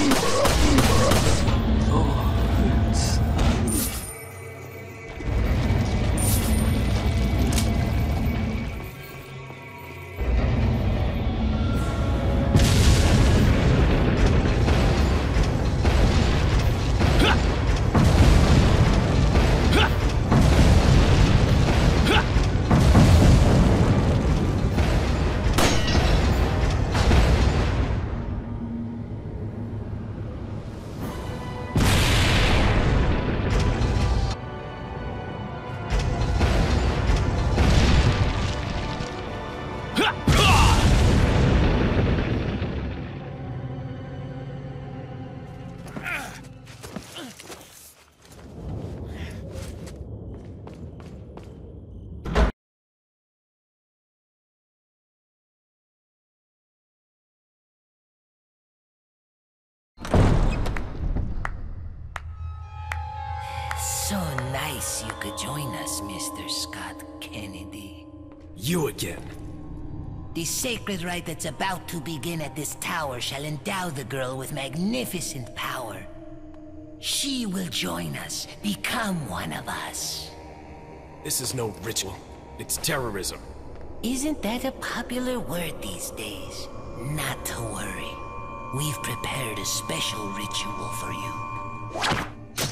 So nice you could join us, Mr. Scott Kennedy. You again. The sacred rite that's about to begin at this tower shall endow the girl with magnificent power. She will join us, become one of us. This is no ritual. It's terrorism. Isn't that a popular word these days? Not to worry. We've prepared a special ritual for you.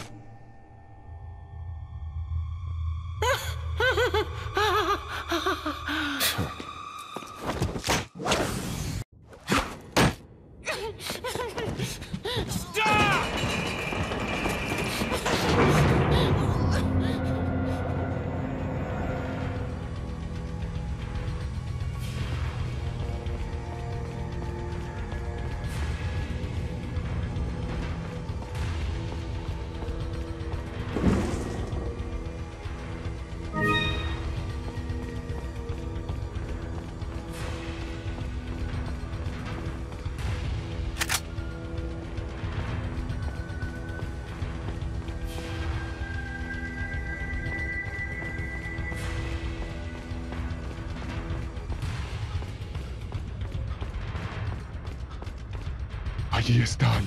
Allí están.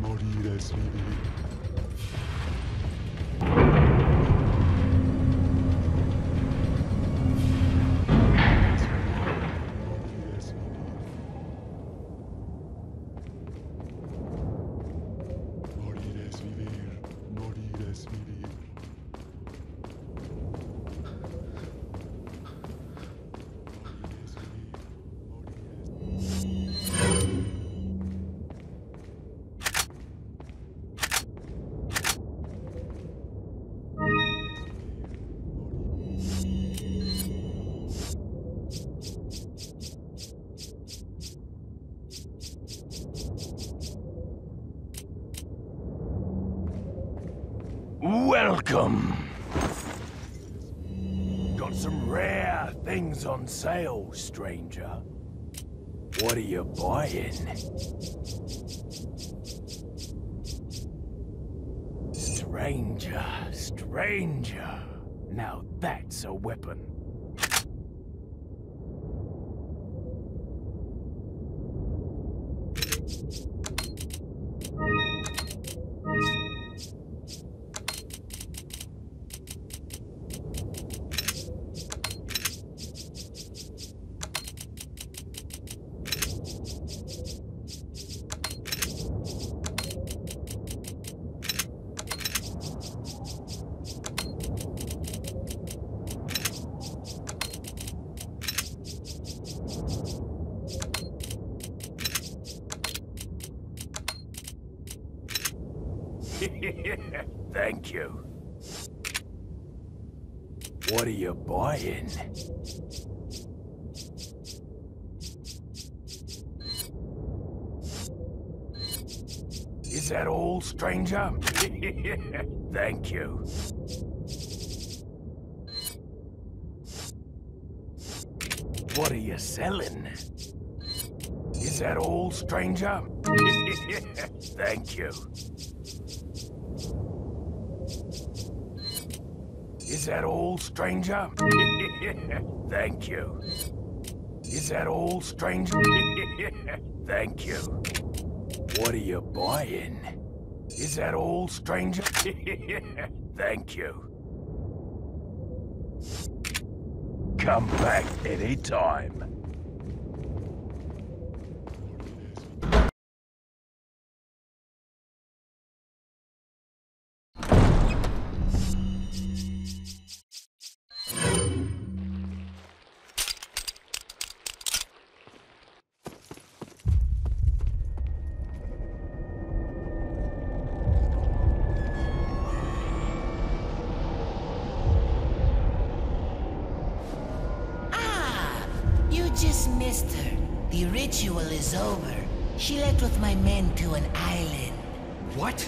Morir es vivir. Morir es vivir. Morir es vivir. Morir es vivir. Welcome! Got some rare things on sale, stranger. What are you buying? Stranger, stranger. Now that's a weapon. Thank you. What are you buying? Is that all, stranger? Thank you. What are you selling? Is that all, stranger? Thank you. Is that all, stranger? Thank you. Is that all, stranger? Thank you. What are you buying? Is that all, stranger? Thank you. Come back anytime. You just missed her. The ritual is over. She left with my men to an island. What?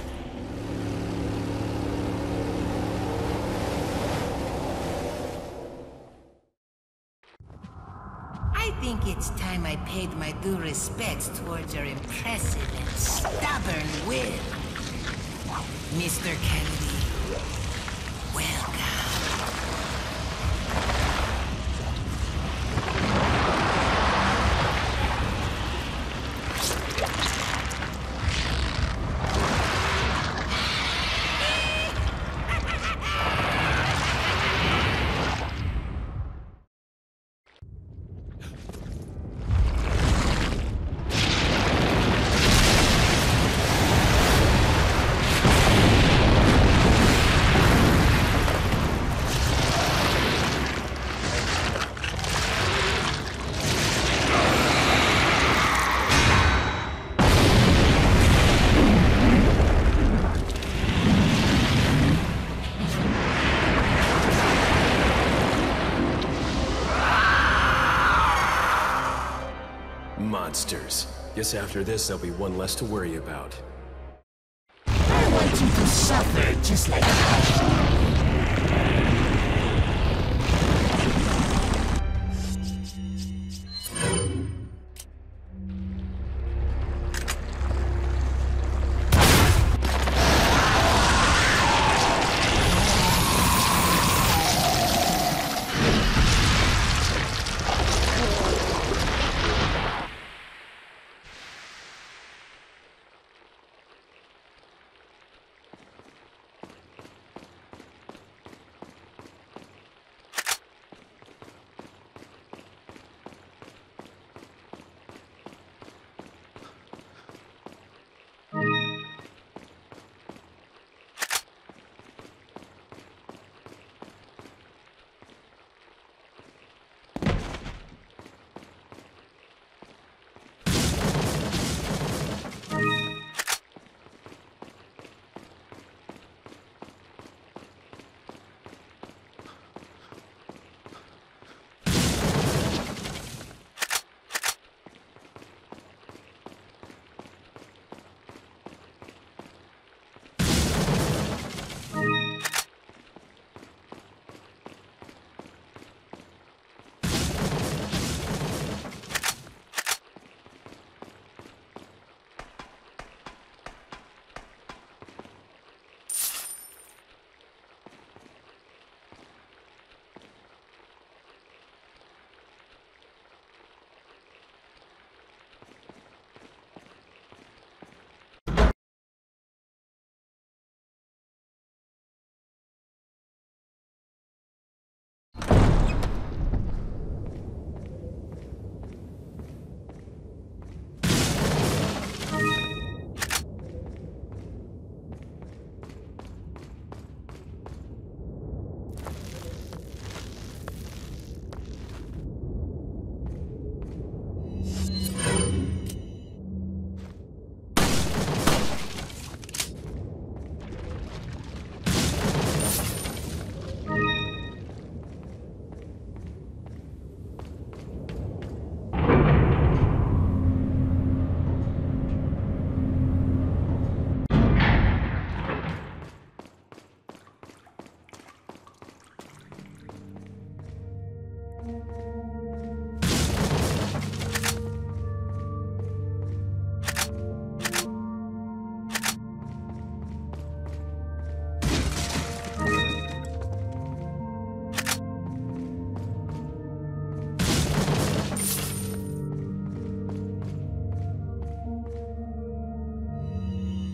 I think it's time I paid my due respects towards your impressive and stubborn will. Mr. Kennedy, welcome. Monsters. Guess after this, there'll be one less to worry about. I want you to suffer just like I.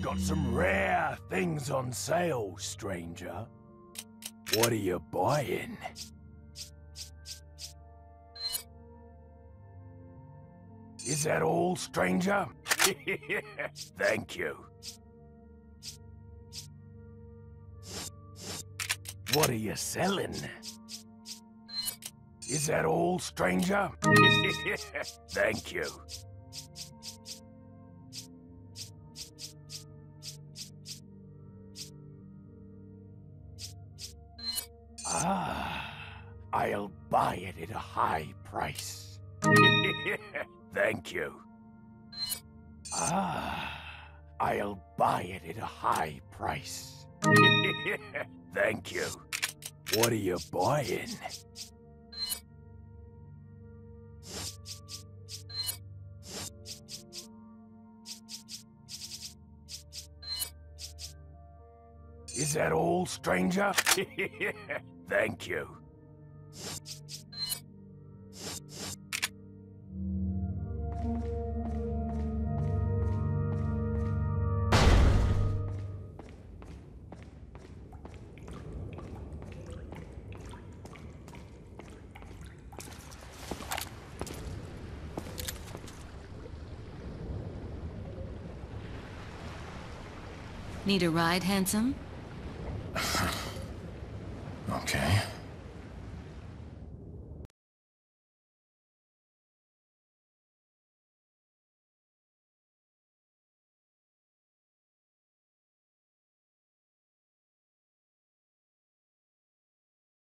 Got some rare things on sale, stranger. What are you buying? Is that all, stranger? Thank you. What are you selling? Is that all, stranger? Thank you. Ah, I'll buy it at a high price. Thank you. Ah, I'll buy it at a high price. Thank you. What are you buying? Is that all, stranger? Thank you. Need a ride, handsome? Okay.